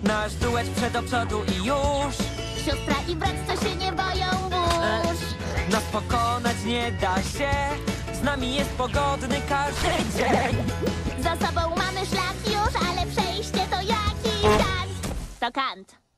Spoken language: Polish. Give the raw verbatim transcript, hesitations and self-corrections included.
Nasz duet przed do przodu i już. Siostra i brat, co się nie boją burz. Nas pokonać nie da się. Z nami jest pogodny każdy dzień. Za sobą mamy szlak już, ale przejście to jakiś dan. To Kant.